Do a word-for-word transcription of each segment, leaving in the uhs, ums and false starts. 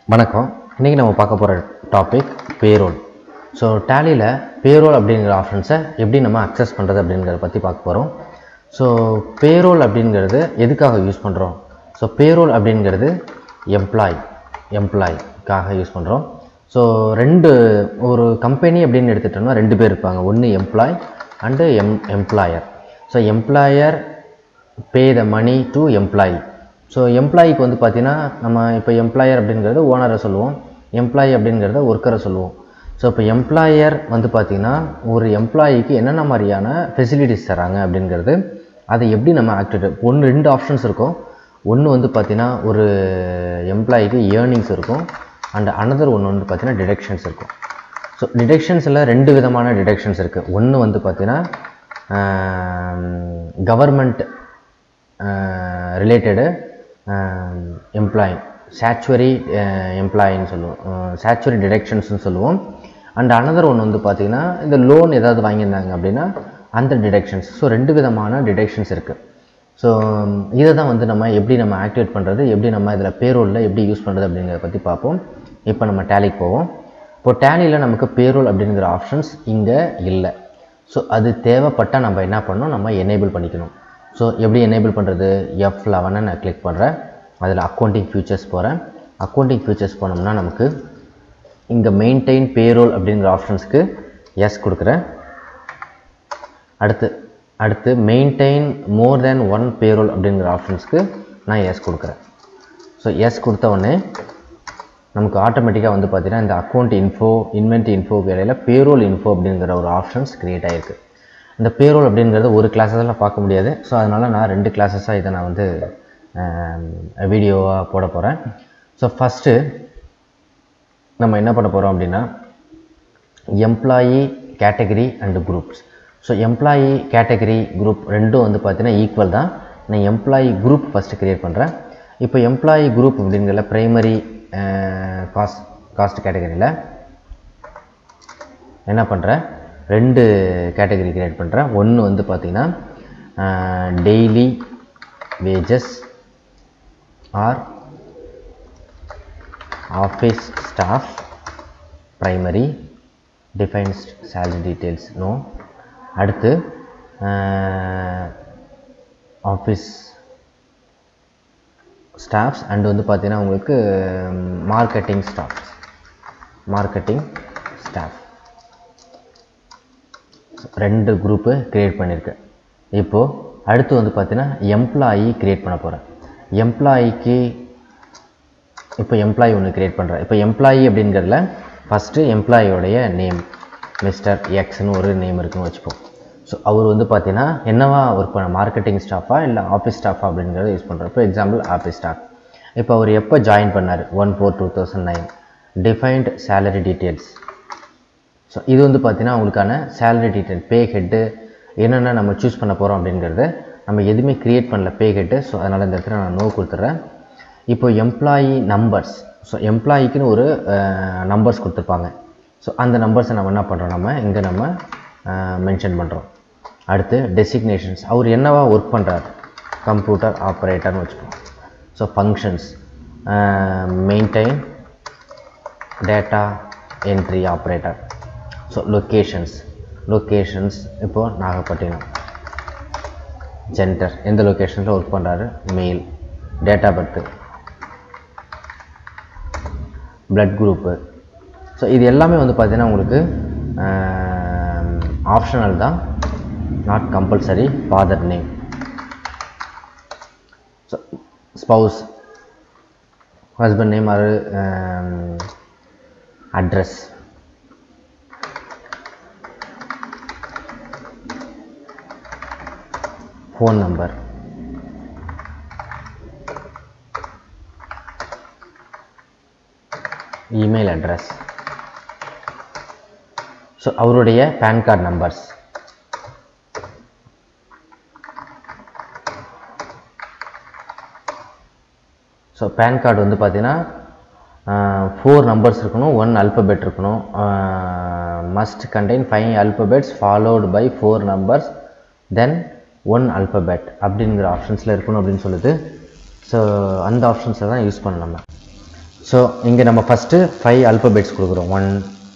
வணக்கம். இன்றைக்கி நம்ம பார்க்க போகிற டாபிக் பேரோல். ஸோ டேலியில் பேரோல் அப்படிங்கிற ஆப்ஷன்ஸை எப்படி நம்ம அக்சஸ் பண்ணுறது அப்படிங்கிறத பற்றி பார்க்க போகிறோம். ஸோ பேரோல் அப்படிங்கிறது எதுக்காக யூஸ் பண்ணுறோம்? ஸோ பேரோல் அப்படிங்கிறது எம்ப்ளாய் எம்ப்ளாய்க்காக யூஸ் பண்ணுறோம். ஸோ ரெண்டு ஒரு கம்பெனி அப்படின்னு எடுத்துட்டோம்னா ரெண்டு பேர் இருப்பாங்க. ஒன்று employee and em employer. So employer pay the money to employee. So எம்ப்ளாய்க்கு வந்து பார்த்திங்கன்னா நம்ம இப்போ எம்ப்ளாயர் அப்படிங்கிறது ஓனரை சொல்லுவோம், எம்ப்ளாயி அப்படிங்கிறத ஒர்க்கரை சொல்லுவோம். ஸோ இப்போ எம்ப்ளாயர் வந்து பார்த்திங்கன்னா ஒரு எம்ப்ளாயிக்கு என்னென்ன மாதிரியான ஃபெசிலிட்டிஸ் தராங்க அப்படிங்கிறது அதை எப்படி நம்ம ஆக்டிவேட் ஒன்று ரெண்டு ஆப்ஷன்ஸ் இருக்கும். ஒன்று வந்து பார்த்திங்கன்னா ஒரு எம்ப்ளாயிக்கு ஏர்னிங்ஸ் இருக்கும் அண்ட் அனதர் ஒன்று வந்து பார்த்திங்கன்னா டிடக்ஷன்ஸ் இருக்கும். ஸோ டிடக்ஷன்ஸில் ரெண்டு விதமான டிடக்ஷன்ஸ் இருக்குது. ஒன்று வந்து பார்த்திங்கன்னா கவர்மெண்ட் ரிலேட்டடு எம்ப்ளாயி ஸ்டாச்சுவரி எம்ப்ளாயின்னு சொல்லுவோம், ஸ்டாச்சுவரி டிடக்ஷன்ஸ்னு சொல்லுவோம். அண்ட் அனதர் ஒன்று வந்து பார்த்திங்கன்னா இந்த லோன் ஏதாவது வாங்கியிருந்தாங்க அப்படின்னா அந்த டிடக்ஷன்ஸ். ஸோ ரெண்டு விதமான டிடக்ஷன்ஸ் இருக்குது. ஸோ இதை தான் வந்து நம்ம எப்படி நம்ம ஆக்டிவேட் பண்ணுறது, எப்படி நம்ம இதில் பேரோலில் எப்படி யூஸ் பண்ணுறது அப்படிங்கிறத பற்றி பார்ப்போம். இப்போ நம்ம டேலிக்கு போவோம். இப்போ டேலியில் நமக்கு பேரோல் அப்படிங்கிற ஆப்ஷன்ஸ் இங்கே இல்லை. ஸோ அது தேவைப்பட்டால் நம்ம என்ன பண்ணணும், நம்ம எனேபிள் பண்ணிக்கணும். ஸோ எப்படி எனேபிள் பண்ணுறது? எஃப் லெவனை நான் கிளிக் பண்ணுறேன். அதில் அக்கௌண்டிங் ஃபியூச்சர்ஸ் போகிறேன். அக்கௌண்டிங் ஃபியூச்சர்ஸ் போனோம்னா நமக்கு இங்கே மெயின்டைன் பேரோல் அப்படிங்கிற ஆப்ஷன்ஸ்க்கு எஸ் கொடுக்குறேன். அடுத்து அடுத்து maintain more than one payroll அப்படிங்கிற ஆப்ஷன்ஸ்க்கு நான் எஸ் கொடுக்குறேன். ஸோ எஸ் கொடுத்த உடனே நமக்கு ஆட்டோமேட்டிக்காக வந்து பார்த்திங்கன்னா இந்த அக்கௌண்ட் இன்ஃபோ இன்வென்ட்ரி இன்ஃபோக்கு இடையில பேரோல் இன்ஃபோ அப்படிங்கிற ஒரு ஆப்ஷன்ஸ் க்ரியேட் ஆகிருக்கு. இந்த பேரோல் அப்படிங்கிறது ஒரு கிளாஸஸெல்லாம் பார்க்க முடியாது. ஸோ அதனால் நான் ரெண்டு கிளாஸஸாக இதை நான் வந்து வீடியோவாக போட போகிறேன். ஸோ ஃபஸ்ட்டு நம்ம என்ன பண்ண போகிறோம் அப்படின்னா employee category and groups. So employee category group ரெண்டும் வந்து பார்த்திங்கன்னா ஈக்குவல் தான். நான் எம்ப்ளாயி குரூப் ஃபஸ்ட்டு க்ரியேட் பண்ணுறேன். இப்போ எம்ப்ளாயி குரூப் அப்படிங்கிற ப்ரைமரி காஸ்ட் காஸ்ட் கேட்டகரியில் என்ன பண்ணுறேன், ரெண்டு கேட்டகரி க்ரியேட் பண்ணுறேன். ஒன்று வந்து பார்த்திங்கன்னா daily wages or office staff primary defines salary details no. அடுத்து ஆஃபீஸ் ஸ்டாஃப்ஸ் அண்டு வந்து பார்த்திங்கன்னா உங்களுக்கு மார்க்கெட்டிங் ஸ்டாஃப்ஸ் மார்க்கெட்டிங் ஸ்டாஃப் ரெண்டு குரூப்பு க்ரியேட் பண்ணியிருக்கேன். இப்போது அடுத்து வந்து பார்த்திங்கன்னா எம்ப்ளாயி க்ரியேட் பண்ண போகிறேன். எம்ப்ளாயிக்கு இப்போ எம்ப்ளாயி ஒன்று க்ரியேட் பண்ணுறேன். இப்போ எம்ப்ளாயி அப்படிங்கிறதுல ஃபஸ்ட்டு எம்ப்ளாயியோடைய நேம் மிஸ்டர் எக்ஸ்னு ஒரு நேம் இருக்குன்னு வச்சுப்போம். ஸோ அவர் வந்து பார்த்திங்கன்னா என்னவா ஒர்க் பண்ண, மார்க்கெட்டிங் ஸ்டாஃபா இல்லை ஆஃபீஸ் ஸ்டாஃபா அப்படிங்கிறத யூஸ் பண்ணுறோம். இப்போ எக்ஸாம்பிள் ஆஃபீஸ் ஸ்டாஃப். இப்போ அவர் எப்போ ஜாயின் பண்ணார், one four two thousand nine defined salary details. So இது வந்து பார்த்திங்கன்னா அவங்களுக்கான சேலரி டீட்டெயில், பே ஹெட்டு என்னென்ன நம்ம சூஸ் பண்ண போகிறோம் அப்படிங்கிறது நம்ம எதுவுமே க்ரியேட் பண்ணல, பே ஹெட்டு. ஸோ அதனால் இந்த இடத்துல நான் நோ கொடுத்துட்றேன். இப்போ எம்ப்ளாயி நம்பர்ஸ். ஸோ எம்ப்ளாயிக்குன்னு ஒரு நம்பர்ஸ் கொடுத்துருப்பாங்க. ஸோ அந்த நம்பர்ஸை நம்ம என்ன பண்ணுறோம், நம்ம இங்கே நம்ம மென்ஷன் பண்ணுறோம். அடுத்து டெசிக்னேஷன்ஸ், அவர் என்னவா ஒர்க் பண்ணுறாரு, கம்ப்யூட்டர் ஆப்ரேட்டர்னு வச்சுப்போம். So functions maintain data entry operator. So locations locations இப்போது நாகப்பட்டினம். ஜென்டர் எந்த லொக்கேஷனில் ஒர்க் பண்ணுறாரு, male. Data birth, blood group. So இது எல்லாமே வந்து பார்த்திங்கன்னா உங்களுக்கு ஆப்ஷனல் தான், not compulsory. Father name, so spouse husband name or address. Phone number, email address. So அவருடைய PAN card numbers. So PAN card வந்து பார்த்திங்கன்னா ஃபோர் நம்பர்ஸ் இருக்கணும், ஒன் அல்பபெட் இருக்கணும். Must contain five alphabets followed by four numbers then one alphabet அப்படிங்கிற ஆப்ஷன்ஸில் இருக்கணும் அப்படின்னு சொல்லுது. ஸோ அந்த ஆப்ஷன்ஸை தான் யூஸ் பண்ணணும் நம்ம. ஸோ இங்கே நம்ம ஃபஸ்ட்டு ஃபைவ் ஆல்பபெட்ஸ் கொடுக்குறோம். One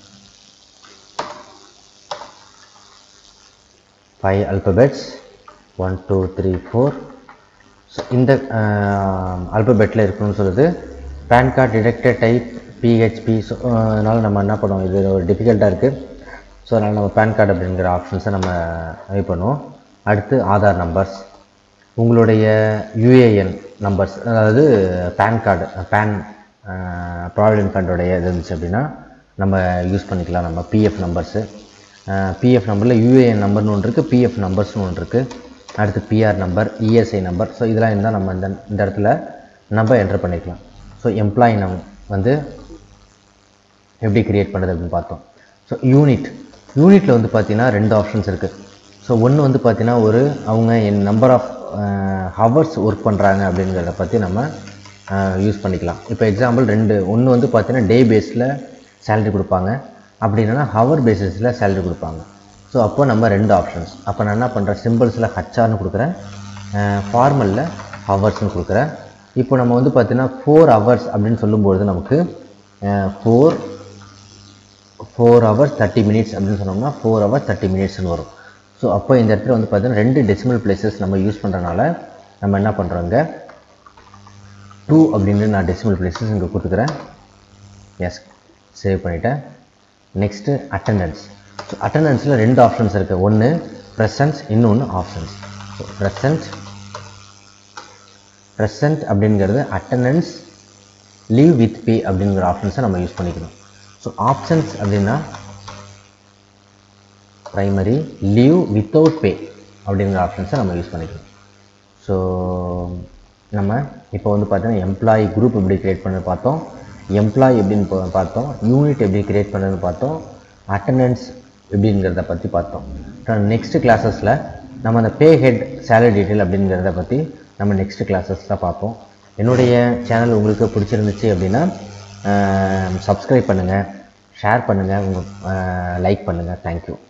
five alphabets one two three four. So இந்த ஆல்பபெட்டில் இருக்கணும்னு சொல்லுது. PAN card detected type PHP. So அதனால் நம்ம என்ன பண்ணுவோம், இது ஒரு டிஃபிகல்ட்டாக இருக்குது. ஸோ அதனால் நம்ம பேன் கார்டு அப்படிங்கிற ஆப்ஷன்ஸை நம்ம இது பண்ணுவோம். அடுத்து ஆதார் நம்பர்ஸ், உங்களுடைய யூஏஎன் நம்பர்ஸ், அதாவது பேன் கார்டு பேன் ப்ராவிடென்ட் ஃபண்டோடைய இது இருந்துச்சு அப்படின்னா நம்ம யூஸ் பண்ணிக்கலாம். நம்ம பிஎஃப் நம்பர்ஸு, பிஎஃப் நம்பரில் யூஏஎன் நம்பர்னு ஒன்று இருக்குது, பிஎஃப் நம்பர்ஸ்னு ஒன்று இருக்குது. அடுத்து PR number, ESI number. So இதெல்லாம் இருந்தால் நம்ம இந்த இந்த இடத்துல நம்ம என்டர் பண்ணிக்கலாம். ஸோ எம்ப்ளாயி நம் வந்து எப்படி க்ரியேட் பண்ணுறது அப்படின்னு பார்த்தோம். ஸோ யூனிட் யூனிட்டில் வந்து பார்த்திங்கன்னா ரெண்டு ஆப்ஷன்ஸ் இருக்குது. ஸோ ஒன்று வந்து பார்த்திங்கன்னா ஒரு அவங்க என் நம்பர் ஆஃப் ஹவர்ஸ் ஒர்க் பண்ணுறாங்க அப்படிங்கிறத பற்றி நம்ம யூஸ் பண்ணிக்கலாம். இப்போ எக்ஸாம்பிள் ரெண்டு, ஒன்று வந்து பார்த்திங்கன்னா டே பேஸில் சேலரி கொடுப்பாங்க, அப்படி இல்லைன்னா ஹவர் பேசிஸில் சேலரி கொடுப்பாங்க. ஸோ அப்போ நம்ம ரெண்டு ஆப்ஷன்ஸ். அப்போ நான் என்ன பண்ணுறேன், சிம்பிள்ஸில் ஹச்ஆர்னு கொடுக்குறேன், ஃபார்மலில் ஹவர்ஸ்னு கொடுக்குறேன். இப்போ நம்ம வந்து பார்த்திங்கன்னா ஃபோர் ஹவர்ஸ் அப்படின்னு சொல்லும்பொழுது நமக்கு four four hours thirty minutes அப்படின்னு சொன்னோம்னா ஃபோர் ஹவர்ஸ் தேர்ட்டி மினிட்ஸ்னு வரும். ஸோ அப்போ இந்த இடத்துல வந்து பார்த்திங்கன்னா ரெண்டு டெசிமல் பிளேசஸ் நம்ம யூஸ் பண்ணுறதுனால நம்ம என்ன பண்ணுறோங்க, டூ அப்படின்னு நான் டெசிமல் பிளேசஸ் இங்கே கொடுத்துக்கிறேன். எஸ், சேவ் பண்ணிவிட்டேன். Next attendance. ஸோ அட்டண்டன்ஸில் ரெண்டு ஆப்ஷன்ஸ் இருக்குது. ஒன்று ப்ரெசன்ஸ், இன்னொன்று ஆப்ஷன்ஸ். ஸோ ப்ரெசன்ட் ப்ரெசன்ட் அப்படிங்கிறது அட்டண்டன்ஸ் லீவ் வித் பே அப்படிங்கிற ஆப்ஷன்ஸை நம்ம யூஸ் பண்ணிக்கணும். ஸோ ஆப்ஷன்ஸ் அப்படின்னா ப்ரைமரி லீவ் வித்தவுட் பே அப்படிங்கிற ஆப்ஷன்ஸை நம்ம யூஸ் பண்ணிக்கணும். ஸோ நம்ம இப்போ வந்து பார்த்தீங்கன்னா எம்ப்ளாயி குரூப் எப்படி க்ரியேட் பண்ணது பார்த்தோம், எம்ப்ளாயி எப்படின்னு பார்த்தோம், யூனிட் எப்படி க்ரியேட் பண்ணுறதுன்னு பார்த்தோம், அட்டண்டன்ஸ் எப்படிங்கிறத பற்றி பார்த்தோம். நெக்ஸ்ட்டு கிளாஸஸில் நம்ம அந்த பே ஹெட் சேலரி டீட்டெயில் அப்படிங்கிறத பற்றி நம்ம நெக்ஸ்ட் கிளாஸஸில் பார்ப்போம். என்னுடைய சேனல் உங்களுக்கு பிடிச்சிருந்துச்சு அப்படின்னா சப்ஸ்கிரைப் பண்ணுங்கள், ஷேர் பண்ணுங்கள், உங்கள் லைக் பண்ணுங்கள். தேங்க்யூ.